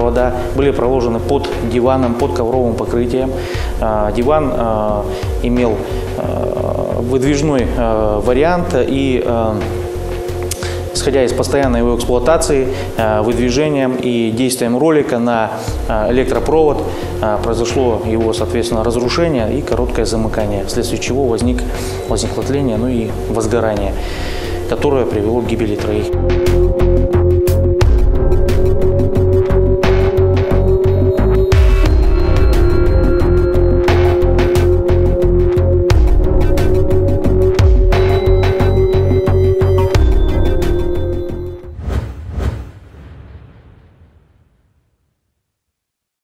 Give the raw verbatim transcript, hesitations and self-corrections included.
провода были проложены под диваном, под ковровым покрытием. Диван имел выдвижной вариант, и исходя из постоянной его эксплуатации, выдвижением и действием ролика на электропровод произошло его, соответственно, разрушение и короткое замыкание, вследствие чего возник, возникло тление, ну и возгорание, которое привело к гибели троих.